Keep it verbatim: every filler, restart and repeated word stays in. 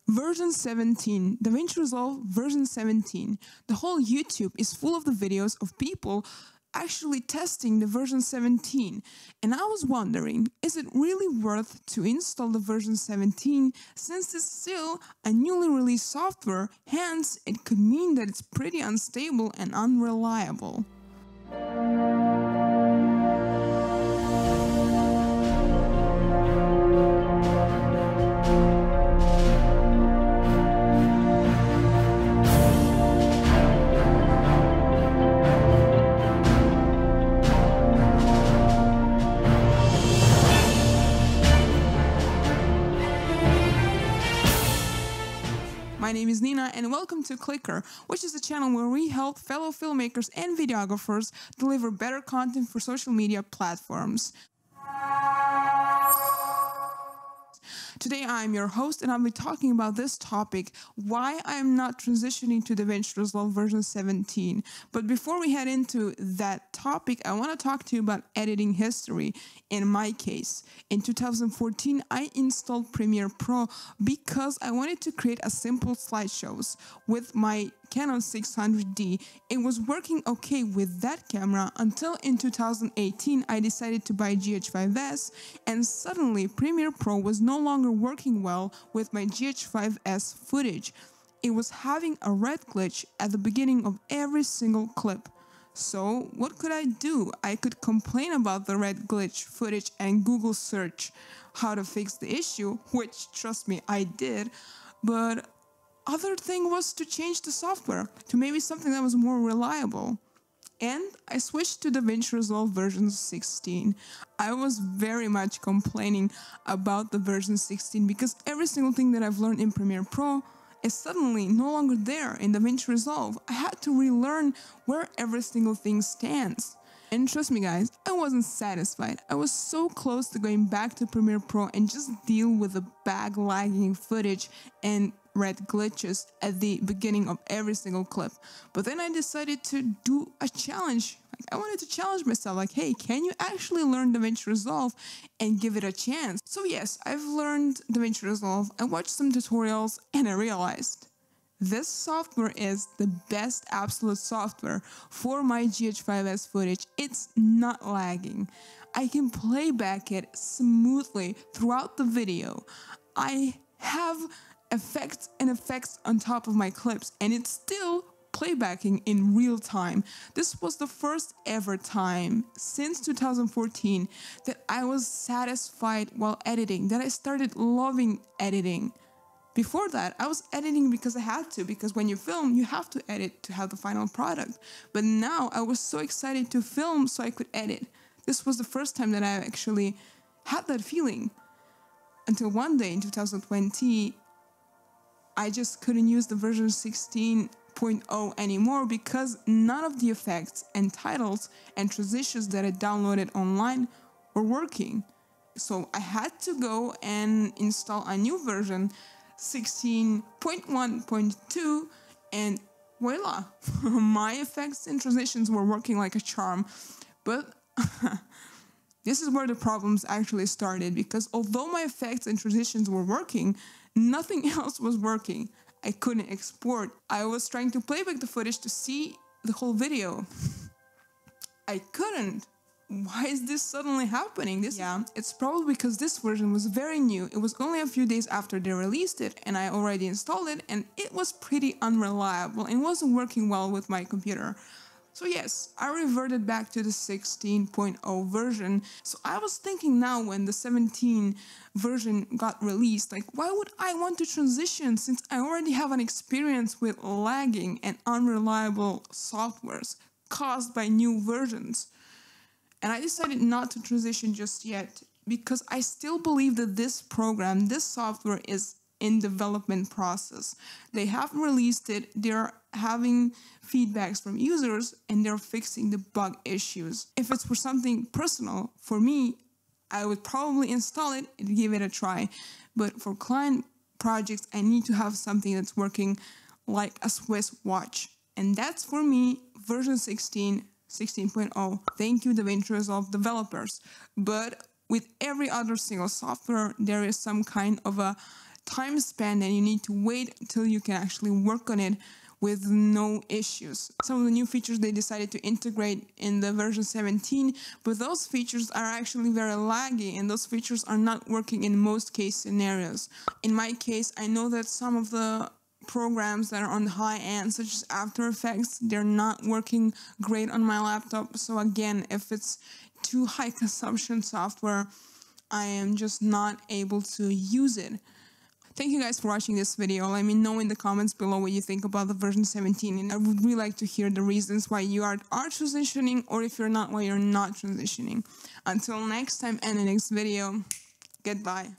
Version seventeen, DaVinci Resolve version seventeen. The whole YouTube is full of the videos of people actually testing the version seventeen. And I was wondering, is it really worth to install the version seventeen since it's still a newly released software, hence it could mean that it's pretty unstable and unreliable. My name is Nina and welcome to Clicker, which is a channel where we help fellow filmmakers and videographers deliver better content for social media platforms. Today I'm your host and I'll be talking about this topic, why I'm not transitioning to DaVinci Resolve version seventeen. But before we head into that topic, I want to talk to you about editing history. In my case, in two thousand fourteen, I installed Premiere Pro because I wanted to create a simple slideshows with my Canon six hundred D. It was working okay with that camera until in two thousand eighteen I decided to buy G H five S, and suddenly Premiere Pro was no longer working well with my G H five S footage. It was having a red glitch at the beginning of every single clip. So what could I do? I could complain about the red glitch footage and Google search how to fix the issue, which trust me I did, but other thing was to change the software to maybe something that was more reliable. And I switched to DaVinci Resolve version sixteen. I was very much complaining about the version sixteen because every single thing that I've learned in Premiere Pro is suddenly no longer there in DaVinci Resolve. I had to relearn where every single thing stands. And trust me guys, I wasn't satisfied. I was so close to going back to Premiere Pro and just deal with the bag lagging footage and red glitches at the beginning of every single clip. But then I decided to do a challenge. Like, I wanted to challenge myself, like, hey, can you actually learn DaVinci Resolve and give it a chance? So yes, I've learned DaVinci Resolve, I watched some tutorials, and I realized this software is the best absolute software for my G H five S footage. It's not lagging. I can playback it smoothly throughout the video. I have effects and effects on top of my clips, and it's still playbacking in real time. This was the first ever time since two thousand fourteen that I was satisfied while editing, that I started loving editing. Before that, I was editing because I had to, because when you film, you have to edit to have the final product. But now I was so excited to film so I could edit. This was the first time that I actually had that feeling. Until one day in two thousand twenty, I just couldn't use the version sixteen point oh anymore because none of the effects and titles and transitions that I downloaded online were working. So I had to go and install a new version, sixteen point one point two, and voila, my effects and transitions were working like a charm. But this is where the problems actually started, because although my effects and transitions were working, nothing else was working. I couldn't export. I was trying to playback the footage to see the whole video. I couldn't. Why is this suddenly happening? This yeah, it's probably because this version was very new. It was only a few days after they released it, and I already installed it, and it was pretty unreliable and wasn't working well with my computer. So yes, I reverted back to the sixteen point oh version. So I was thinking now when the seventeen version got released, like, why would I want to transition since I already have an experience with lagging and unreliable softwares caused by new versions? And I decided not to transition just yet because I still believe that this program, this software is in development process. They haven't released it, they're having feedbacks from users, and they're fixing the bug issues. If it's for something personal, for me, I would probably install it and give it a try. But for client projects, I need to have something that's working like a Swiss watch. And that's for me, version sixteen, sixteen point oh. Thank you, DaVinci Resolve developers. But with every other single software, there is some kind of a time span and you need to wait until you can actually work on it with no issues. Some of the new features they decided to integrate in the version seventeen, but those features are actually very laggy and those features are not working in most case scenarios. In my case, I know that some of the programs that are on the high end, such as After Effects, they're not working great on my laptop. So again, if it's too high consumption software, I am just not able to use it. Thank you guys for watching this video. Let me know in the comments below what you think about the version seventeen, and I would really like to hear the reasons why you are, are transitioning, or if you're not, why you're not transitioning. Until next time and the next video, goodbye.